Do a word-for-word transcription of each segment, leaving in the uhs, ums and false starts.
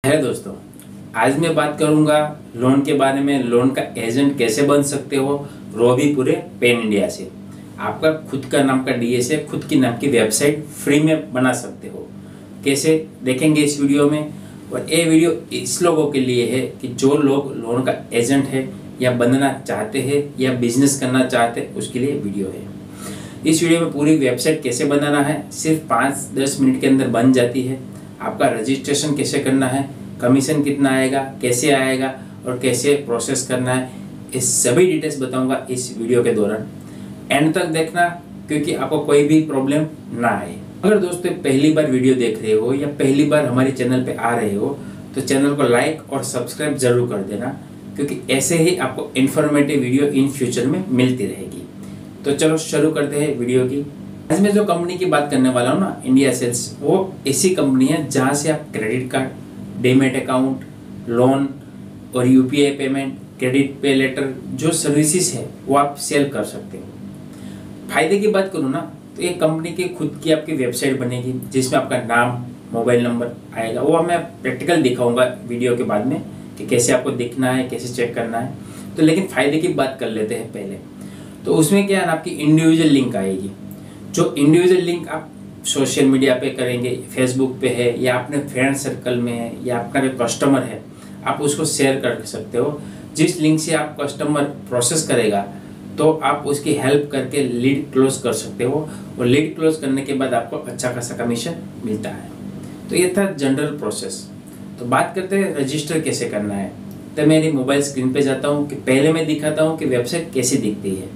Hello दोस्तों, आज मैं बात करूंगा लोन के बारे में। लोन का एजेंट कैसे बन सकते हो, वो भी पूरे पैन इंडिया से। आपका खुद का नाम का डीएस है, खुद की नाम की वेबसाइट फ्री में बना सकते हो। कैसे देखेंगे इस वीडियो में। और ये वीडियो इस लोगों के लिए है कि जो लोग लोन का एजेंट है या बनना चाहते हैं या बिजनेस करना चाहते हैं, उसके लिए वीडियो है। इस वीडियो में पूरी वेबसाइट कैसे बनाना है सिर्फ पाँच दस मिनट के अंदर बन जाती है। आपका रजिस्ट्रेशन कैसे करना है, कमीशन कितना आएगा, कैसे आएगा और कैसे प्रोसेस करना है, इस सभी डिटेल्स बताऊंगा इस वीडियो के दौरान। एंड तक देखना क्योंकि आपको कोई भी प्रॉब्लम ना आए। अगर दोस्तों पहली बार वीडियो देख रहे हो या पहली बार हमारे चैनल पे आ रहे हो तो चैनल को लाइक और सब्सक्राइब जरूर कर देना, क्योंकि ऐसे ही आपको इन्फॉर्मेटिव वीडियो इन फ्यूचर में मिलती रहेगी। तो चलो शुरू करते हैं वीडियो की। आज मैं जो कंपनी की बात करने वाला हूँ ना, इंडिया सेल्स, वो ऐसी कंपनी है जहाँ से आप credit card, demat account, loan और UPI payment, credit pay later, जो सर्विसेज है वो आप सेल कर सकते हो। फायदे की बात करूँ ना तो ये कंपनी की खुद की आपकी वेबसाइट बनेगी जिसमें आपका नाम, मोबाइल नंबर आएगा। वो मैं प्रैक्टिकल दिखाऊंगा वीडियो के बाद में कि कैसे आपको दिखना है, कैसे चेक करना है। तो लेकिन फ़ायदे की बात कर लेते हैं पहले। तो उसमें क्या है, आपकी इंडिविजुअल लिंक आएगी। जो इंडिविजुअल लिंक आप सोशल मीडिया पे करेंगे, फेसबुक पे है या अपने फ्रेंड सर्कल में है या आपका जो कस्टमर है, आप उसको शेयर कर सकते हो। जिस लिंक से आप कस्टमर प्रोसेस करेगा तो आप उसकी हेल्प करके लीड क्लोज कर सकते हो, और लीड क्लोज करने के बाद आपको अच्छा खासा कमीशन मिलता है। तो ये था जनरल प्रोसेस। तो बात करते हैं रजिस्टर कैसे करना है। तो मेरी मोबाइल स्क्रीन पे जाता हूँ कि पहले मैं दिखाता हूँ कि वेबसाइट कैसी दिखती है।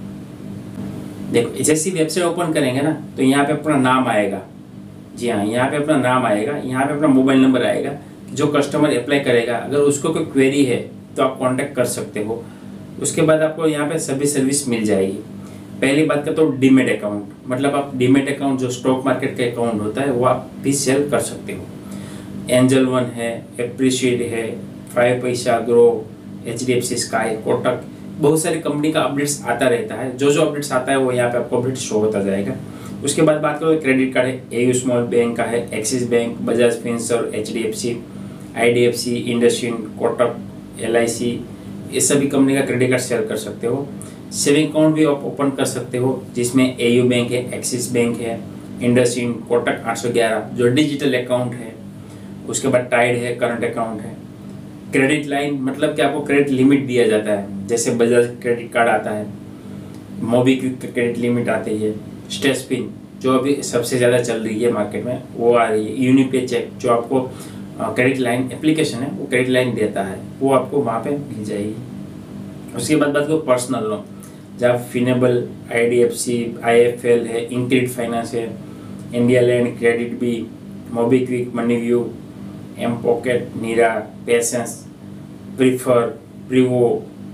देखो, जैसी वेबसाइट ओपन करेंगे ना तो यहाँ पे अपना नाम आएगा। जी हाँ, यहाँ पे अपना नाम आएगा, यहाँ पे अपना मोबाइल नंबर आएगा। जो कस्टमर अप्लाई करेगा अगर उसको कोई क्वेरी है तो आप कांटेक्ट कर सकते हो। उसके बाद आपको यहाँ पे सभी सर्विस मिल जाएगी। पहली बात करते हो डीमैट अकाउंट, मतलब आप डीमैट अकाउंट जो स्टॉक मार्केट का अकाउंट होता है वो आप भी सेल कर सकते हो। एंजल वन है, एप्रिशिएट है, five paisa, Groww, H D F C, Sky, Kotak, बहुत सारी कंपनी का अपडेट्स आता रहता है। जो जो अपडेट्स आता है वो यहाँ पे आपको अपडेट शो होता जाएगा। उसके बाद बात करो क्रेडिट कार्ड है, एयू स्मॉल बैंक का है, Axis bank, Bajaj Finserv, H D F C, I D F C, IndusInd, Kotak, L I C, ये सभी कंपनी का क्रेडिट कार्ड सेल कर सकते हो। सेविंग अकाउंट भी आप ओपन कर सकते हो जिसमें एयू बैंक है, एक्सिस बैंक है, इंडसइंड, कोटक आठ सौ ग्यारह जो डिजिटल अकाउंट है। उसके बाद टाइड है, करंट अकाउंट है। क्रेडिट लाइन मतलब कि आपको क्रेडिट लिमिट दिया जाता है, जैसे बजाज क्रेडिट कार्ड आता है, मोबीक्विक क्रेडिट लिमिट आती है, स्टेस्पिन जो अभी सबसे ज़्यादा चल रही है मार्केट में वो आ रही है, यूनिपे चेक जो आपको क्रेडिट लाइन एप्लीकेशन है वो क्रेडिट लाइन देता है, वो आपको वहाँ पे मिल जाएगी। उसके बाद बात करो पर्सनल लोन, जहाँ Finnable, I D F C, I F L है, इंक्रेडिट फाइनेंस है, India land credit bee, MobiKwik, MoneyView, M pocket, Nira, PaySense, Prefr, Privo,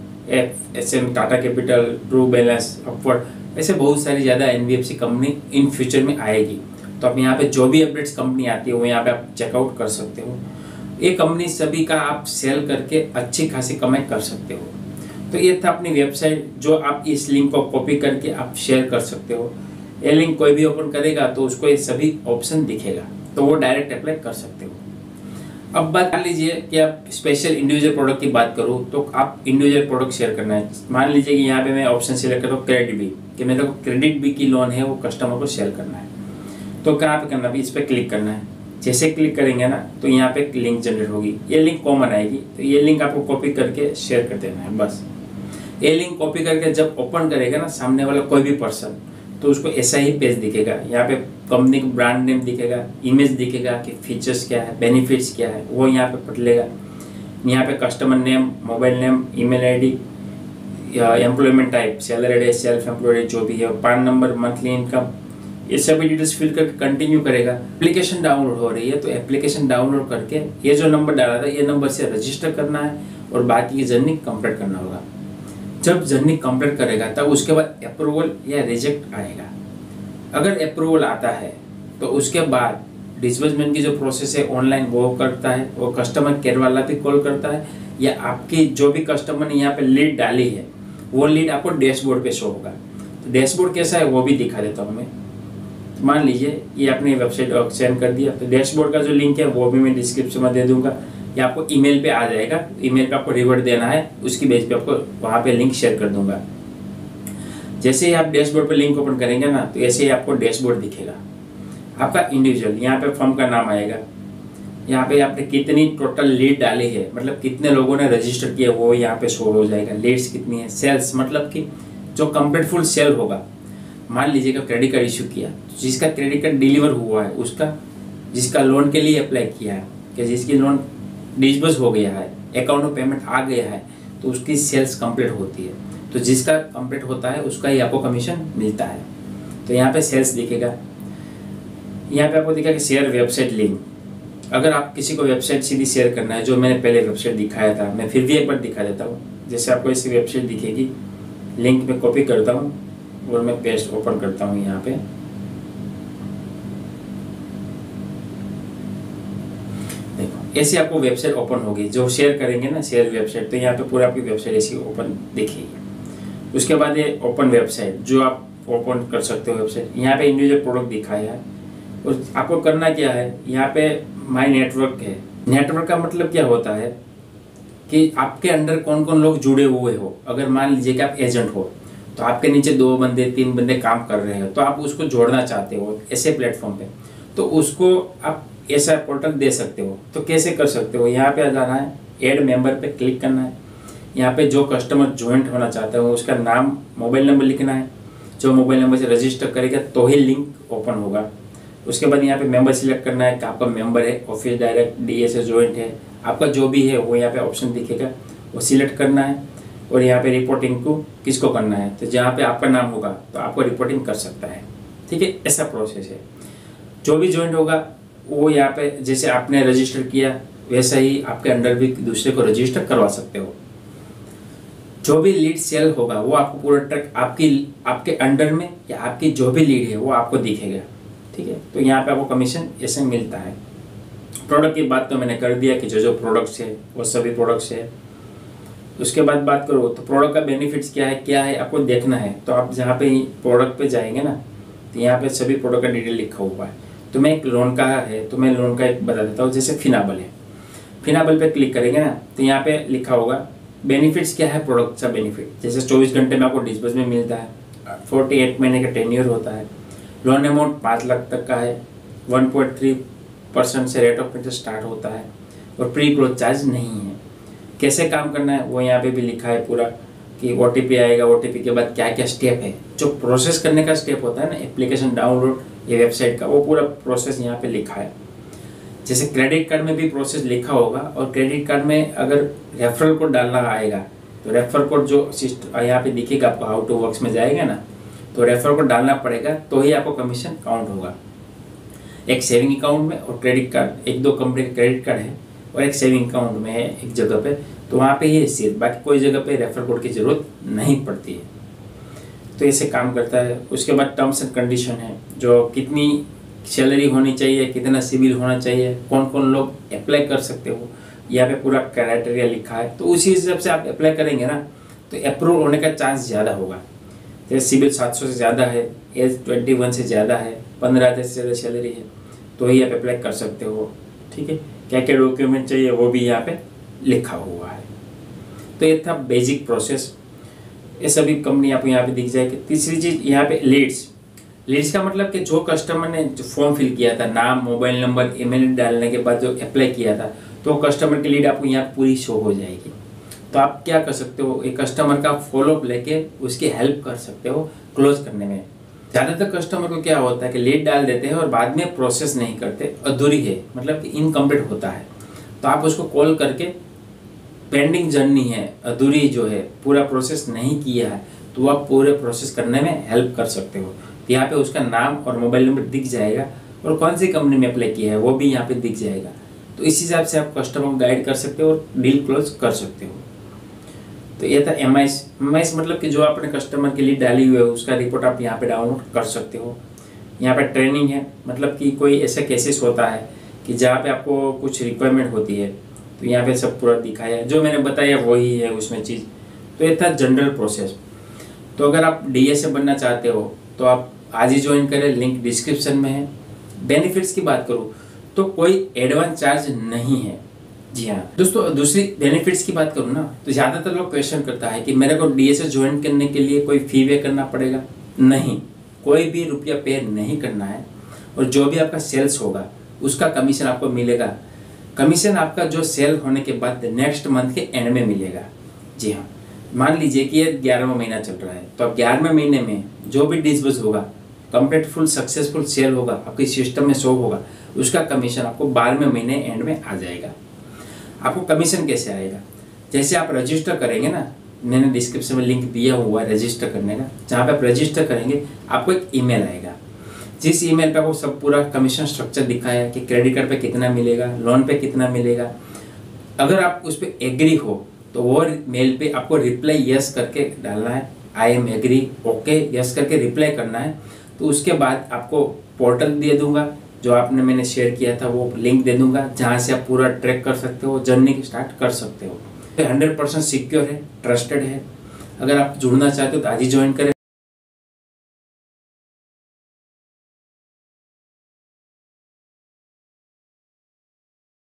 F S M, Tata capital, true balance, upward, ऐसे बहुत सारी ज़्यादा N B F C company in future में आएगी। तो आप यहाँ पे जो भी अपडेट्स कंपनी आती है वो यहाँ पे आप चेकआउट कर सकते हो। ये कंपनी सभी का आप सेल करके अच्छी खासी कमाई कर सकते हो। तो ये था अपनी वेबसाइट, जो आप इस लिंक को कॉपी करके आप शेयर कर सकते हो। ये लिंक कोई भी ओपन करेगा तो उसको ये सभी ऑप्शन दिखेगा, तो वो डायरेक्ट अप्लाई कर सकते हो। अब बात मान लीजिए कि आप स्पेशल इंडिविजुअल प्रोडक्ट की बात करूँ तो आप इंडिविजुअल प्रोडक्ट शेयर करना है। मान लीजिए कि यहाँ पे मैं ऑप्शन सिलेक्ट करता हूँ क्रेडिट बी, कि मेरे को क्रेडिट बी की लोन है वो कस्टमर को शेयर करना है। तो कहाँ पे करना है, इस पर क्लिक करना है। जैसे क्लिक करेंगे ना तो यहाँ पे लिंक जनरेट होगी, ये लिंक कॉमन आएगी। तो ये लिंक आपको कॉपी करके शेयर कर देना है बस। ये लिंक कॉपी करके जब ओपन करेगा ना सामने वाला कोई भी पर्सन, तो उसको ऐसा ही पेज दिखेगा। यहाँ पे कंपनी का ब्रांड नेम दिखेगा, इमेज दिखेगा कि फीचर्स क्या है, बेनिफिट्स क्या है, वो यहाँ पे पढ़ लेगा। यहाँ पे customer name, mobile name, email ID, employment type, salary है, सेल्फ एम्प्लॉयड जो भी है, पान नंबर, मंथली इनकम, ये सभी डिटेल्स फिल करके कंटिन्यू करेगा। एप्लीकेशन डाउनलोड हो रही है तो एप्लीकेशन डाउनलोड करके ये जो नंबर डाला था ये नंबर से रजिस्टर करना है और बाकी की जर्नी कंप्लीट करना होगा। जब जर्नी कंप्लीट करेगा तब उसके बाद अप्रूवल या रिजेक्ट आएगा। अगर अप्रूवल आता है तो उसके बाद डिस्बर्समेंट की जो प्रोसेस है ऑनलाइन वो करता है, वो कस्टमर केयर वाला भी कॉल करता है, या आपकी जो भी कस्टमर ने यहाँ पे लीड डाली है वो लीड आपको डैशबोर्ड पे शो होगा। तो डैशबोर्ड कैसा है वो भी दिखा देता हूँ मैं। तो मान लीजिए ये अपनी वेबसाइट सेंड कर दिया, तो डैशबोर्ड का जो लिंक है वो भी मैं डिस्क्रिप्शन में दे दूंगा। या आपको ईमेल पे आ जाएगा। ईमेल पे आपको रिवर्ट देना है, उसकी बेस पे आपको वहाँ पे लिंक शेयर कर दूंगा। जैसे ही आप डैशबोर्ड पे लिंक ओपन करेंगे ना, तो ऐसे ही आपको डैशबोर्ड दिखेगा आपका इंडिविजुअल। यहाँ पे फर्म का नाम आएगा, यहाँ पे आपने कितनी टोटल लीड डाली है, मतलब कितने लोगों ने रजिस्टर किया वो यहाँ पे शो हो जाएगा। लीड्स कितनी है, सेल्स मतलब कि जो कंप्लीट फुल सेल होगा। मान लीजिएगा क्रेडिट कार्ड इशू किया, जिसका क्रेडिट कार्ड डिलीवर हुआ है उसका, जिसका लोन के लिए अप्लाई किया है, कि जिसकी लोन डिस्बर्स हो गया है, अकाउंट में पेमेंट आ गया है, तो उसकी सेल्स कंप्लीट होती है। तो जिसका कंप्लीट होता है उसका ही आपको कमीशन मिलता है। तो यहाँ पे सेल्स दिखेगा, यहाँ पे आपको दिखेगा शेयर वेबसाइट लिंक। अगर आप किसी को वेबसाइट सीधी शेयर करना है, जो मैंने पहले वेबसाइट दिखाया था, मैं फिर भी एक बार दिखा देता हूँ। जैसे आपको ऐसी वेबसाइट दिखेगी, लिंक में कॉपी करता हूँ और मैं पेस्ट ओपन करता हूँ यहाँ पे। देखो ऐसे आपको वेबसाइट ओपन होगी, जो शेयर करेंगे ना शेयर वेबसाइट, तो यहाँ पे पूरा आपकी वेबसाइट ऐसी ओपन दिखेगी। उसके बाद ये ओपन वेबसाइट, जो आप ओपन कर सकते हो वेबसाइट। यहाँ पे इंडिविजुअल प्रोडक्ट दिखाया है और आपको करना क्या है, यहाँ पे माय नेटवर्क है। नेटवर्क का मतलब क्या होता है कि आपके अंडर कौन कौन लोग जुड़े हुए हो। अगर मान लीजिए कि आप एजेंट हो, तो आपके नीचे दो बंदे तीन बंदे काम कर रहे हो, तो आप उसको जोड़ना चाहते हो ऐसे प्लेटफॉर्म पे, तो उसको आप ऐसा पोर्टल दे सकते हो। तो कैसे कर सकते हो, यहाँ पे आ जाना है, ऐड मेंबर पे क्लिक करना है। यहाँ पे जो कस्टमर ज्वाइंट होना चाहता है उसका नाम मोबाइल नंबर लिखना है। जो मोबाइल नंबर से रजिस्टर करेगा तो ही लिंक ओपन होगा। उसके बाद यहाँ पे मेंबर सिलेक्ट करना है कि आपका मेंबर है, ऑफिस डायरेक्ट, डीएसए ज्वाइंट है, आपका जो भी है वो यहाँ पे ऑप्शन दिखेगा, वो सिलेक्ट करना है। और यहाँ पे रिपोर्टिंग को किसको करना है, तो जहाँ पे आपका नाम होगा तो आपको रिपोर्टिंग कर सकता है। ठीक है, ऐसा प्रोसेस है। जो भी ज्वाइंट होगा वो यहाँ पे जैसे आपने रजिस्टर किया वैसा ही आपके अंडर भी दूसरे को रजिस्टर करवा सकते हो। जो भी लीड सेल होगा वो आपको पूरा ट्रैक आपकी आपके अंडर में या आपकी जो भी लीड है वो आपको दिखेगा। ठीक है, तो यहाँ पे आपको कमीशन ऐसे मिलता है। प्रोडक्ट की बात तो मैंने कर दिया कि जो जो प्रोडक्ट्स है वो सभी प्रोडक्ट्स है। उसके बाद बात करो तो प्रोडक्ट का बेनिफिट्स क्या है क्या है आपको देखना है। तो आप जहाँ पे प्रोडक्ट पे जाएंगे ना, तो यहाँ पे सभी प्रोडक्ट का डिटेल लिखा हुआ है। तो मैं एक लोन का है तो मैं लोन का एक बता देता हूँ। जैसे फिनाबल है, फिनाबल पे क्लिक करेंगे ना, तो यहाँ पे लिखा होगा बेनिफिट्स क्या है, प्रोडक्ट का बेनिफिट। जैसे चौबीस घंटे में आपको डिस्बर्स में मिलता है, अड़तालीस महीने का टेन्योर होता है, लोन अमाउंट पाँच लाख तक का है, वन पॉइंट थ्री परसेंट से रेट ऑफ इंटरेस्ट स्टार्ट होता है और प्री क्लोज चार्ज नहीं है। कैसे काम करना है वो यहाँ पे भी लिखा है पूरा कि ओ टी पी आएगा, ओ टी पी के बाद क्या क्या स्टेप है, जो प्रोसेस करने का स्टेप होता है ना, एप्लीकेशन डाउनलोड ये वेबसाइट का, वो पूरा प्रोसेस यहाँ पे लिखा है। जैसे क्रेडिट कार्ड में भी प्रोसेस लिखा होगा, और क्रेडिट कार्ड में अगर रेफरल कोड डालना आएगा तो रेफर कोड जो सिस्टम यहाँ पे दिखेगा आपको, हाउ टू वर्क्स में जाएगा ना, तो रेफर कोड डालना पड़ेगा तो ही आपको कमीशन काउंट होगा। एक सेविंग अकाउंट में और क्रेडिट कार्ड, एक दो कंपनी का क्रेडिट कार्ड है और एक सेविंग अकाउंट में है एक जगह पे, तो वहाँ पे ही हैसियत, बाकी कोई जगह पे रेफर कोड की ज़रूरत नहीं पड़ती है। तो ऐसे काम करता है। उसके बाद टर्म्स एंड कंडीशन है, जो कितनी सैलरी होनी चाहिए, कितना सिविल होना चाहिए, कौन कौन लोग अप्लाई कर सकते हो, यहाँ पे पूरा क्राइटेरिया लिखा है। तो उसी हिसाब से आप अप्लाई करेंगे ना, तो अप्रूव होने का चांस ज़्यादा होगा। जैसे सिविल सात सौ से ज़्यादा है, एज ट्वेंटी वन से ज़्यादा है, पंद्रह हज़ार से ज़्यादा सैलरी है, तो ही आप अप्लाई कर सकते हो। ठीक है, क्या क्या डॉक्यूमेंट चाहिए वो भी यहाँ पे लिखा हुआ है। तो ये था बेसिक प्रोसेस, ये सभी कंपनी आपको यहाँ पे दिख जाएगी। तीसरी चीज़ यहाँ पे लीड्स। लीड्स का मतलब कि जो कस्टमर ने जो फॉर्म फिल किया था, नाम, मोबाइल नंबर, ईमेल डालने के बाद जो अप्लाई किया था, तो कस्टमर की लीड आपको यहाँ पूरी शो हो जाएगी। तो आप क्या कर सकते हो, एक कस्टमर का फॉलोअप लेके उसकी हेल्प कर सकते हो क्लोज करने में। ज़्यादातर कस्टमर को क्या होता है कि लीड डाल देते हैं और बाद में प्रोसेस नहीं करते, अधूरी है, मतलब कि इनकम्प्लीट होता है। तो आप उसको कॉल करके पेंडिंग जर्नी है, अधूरी जो है, पूरा प्रोसेस नहीं किया है, तो आप पूरे प्रोसेस करने में हेल्प कर सकते हो। तो यहाँ पे उसका नाम और मोबाइल नंबर दिख जाएगा और कौन सी कंपनी में अप्लाई किया है वो भी यहाँ पे दिख जाएगा। तो इस हिसाब से आप कस्टमर को गाइड कर सकते हो और डील क्लोज कर सकते हो। तो ये था M I S. M I S मतलब कि जो आपने कस्टमर के लिए डाली हुई है उसका रिपोर्ट आप यहाँ पे डाउनलोड कर सकते हो। यहाँ पे ट्रेनिंग है, मतलब कि कोई ऐसा केसेस होता है कि जहाँ पे आपको कुछ रिक्वायरमेंट होती है, तो यहाँ पे सब पूरा दिखाया है, जो मैंने बताया वही है उसमें चीज़। तो ये था जनरल प्रोसेस। तो अगर आप डी एस ए बनना चाहते हो तो आप आज ही ज्वाइन करें, लिंक डिस्क्रिप्शन में है। बेनिफिट्स की बात करूँ तो कोई एडवांस चार्ज नहीं है, जी हाँ दोस्तों, दूसरी बेनिफिट्स की बात करूँ ना तो ज़्यादातर लोग क्वेश्चन करता है कि मेरे को डीएसए ज्वाइन करने के लिए कोई फी पे करना पड़ेगा। नहीं, कोई भी रुपया पे नहीं करना है, और जो भी आपका सेल्स होगा उसका कमीशन आपको मिलेगा। कमीशन आपका जो सेल होने के बाद नेक्स्ट मंथ के एंड में मिलेगा। जी हाँ, मान लीजिए कि ये ग्यारहवां महीना चल रहा है, तो अब ग्यारहवें महीने में जो भी डिस्बर्स होगा, कंप्लीट फुल सक्सेसफुल सेल होगा, आपके सिस्टम में शो होगा, उसका कमीशन आपको बारहवें महीने एंड में आ जाएगा। आपको कमीशन कैसे आएगा? जैसे आप रजिस्टर करेंगे ना, मैंने डिस्क्रिप्शन में लिंक दिया हुआ है रजिस्टर करने का, जहाँ पे आप रजिस्टर करेंगे आपको एक ईमेल आएगा, जिस ईमेल पे आपको सब पूरा कमीशन स्ट्रक्चर दिखाया है कि क्रेडिट कार्ड पे कितना मिलेगा, लोन पे कितना मिलेगा। अगर आप उस पर एग्री हो तो वो मेल पे आपको रिप्लाई यस करके डालना है, I am agree, okay yes करके रिप्लाई करना है। तो उसके बाद आपको पोर्टल दे दूंगा, जो आपने मैंने शेयर किया था वो लिंक दे दूंगा, जहाँ से आप पूरा ट्रैक कर सकते हो, जर्नी स्टार्ट कर सकते हो। हंड्रेड परसेंट सिक्योर है, ट्रस्टेड है। अगर आप जुड़ना चाहते हो तो आज ही ज्वाइन करें।